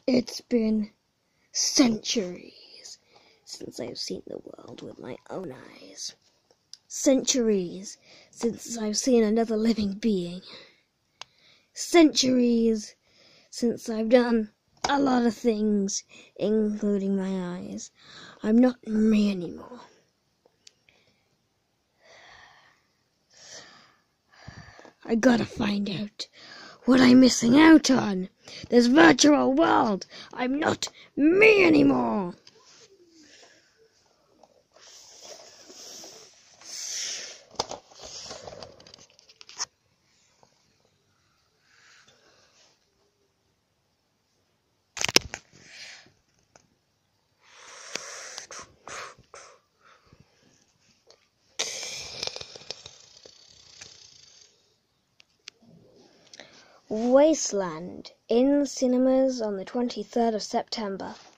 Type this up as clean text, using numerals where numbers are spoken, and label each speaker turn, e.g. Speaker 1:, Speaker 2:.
Speaker 1: It's been centuries since I've seen the world with my own eyes. Centuries since I've seen another living being. Centuries since I've done a lot of things, including my eyes. I'm not me anymore. I gotta find out what I'm missing out on. This virtual world. I'm not me anymore. Wasteland in cinemas on the 23rd of September.